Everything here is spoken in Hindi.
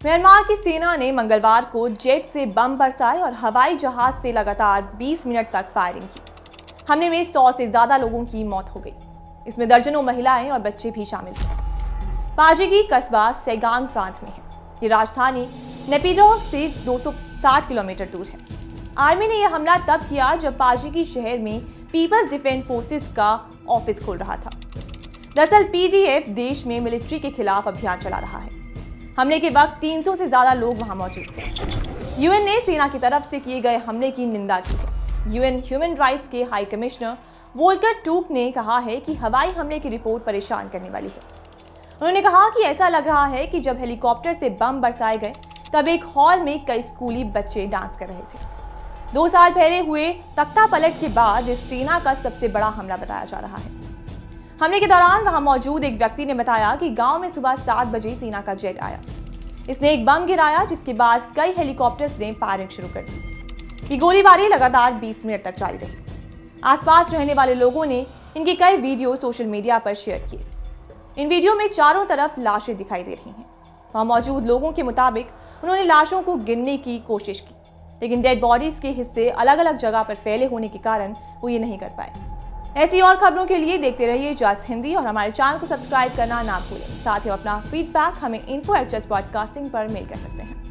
म्यांमार की सेना ने मंगलवार को जेट से बम बरसाए और हवाई जहाज से लगातार 20 मिनट तक फायरिंग की। हमले में 100 से ज्यादा लोगों की मौत हो गई। इसमें दर्जनों महिलाएं और बच्चे भी शामिल थे। पाजी की कस्बा सेगांग प्रांत में है। ये राजधानी नेपिडो से 260 किलोमीटर दूर है। आर्मी ने यह हमला तब किया जब पाजी की शहर में पीपल्स डिफेंस फोर्सेस का ऑफिस खोल रहा था। दरअसल पीडीएफ देश में मिलिट्री के खिलाफ अभियान चला रहा है। हमले के वक्त 300 से ज्यादा लोग वहां मौजूद थे। यूएन ने सेना की तरफ से किए गए हमले की निंदा की है। यूएन ह्यूमन राइट्स के हाई कमिश्नर वोल्कर टूक ने कहा है कि हवाई हमले की रिपोर्ट परेशान करने वाली है। उन्होंने कहा कि ऐसा लग रहा है कि जब हेलीकॉप्टर से बम बरसाए गए तब एक हॉल में कई स्कूली बच्चे डांस कर रहे थे। 2 साल पहले हुए तख्ता पलट के बाद इस सेना का सबसे बड़ा हमला बताया जा रहा है। हमले के दौरान वहां मौजूद एक व्यक्ति ने बताया कि गांव में सुबह 7 बजे सेना का जेट आया। इसने एक बम गिराया, जिसके बाद कई हेलीकॉप्टर्स ने फायरिंग शुरू कर दी। ये गोलीबारी लगातार 20 मिनट तक जारी रही। आसपास रहने वाले लोगों ने इनके कई वीडियो सोशल मीडिया पर शेयर किए। इन वीडियो में चारों तरफ लाशें दिखाई दे रही हैं। वहां मौजूद लोगों के मुताबिक उन्होंने लाशों को गिनने की कोशिश की, लेकिन डेड बॉडीज के हिस्से अलग अलग जगह पर फैले होने के कारण वो ये नहीं कर पाए। ऐसी और खबरों के लिए देखते रहिए जस्ट हिंदी और हमारे चैनल को सब्सक्राइब करना ना भूलें। साथ ही अपना फीडबैक हमें info@justbroadcasting पर मेल कर सकते हैं।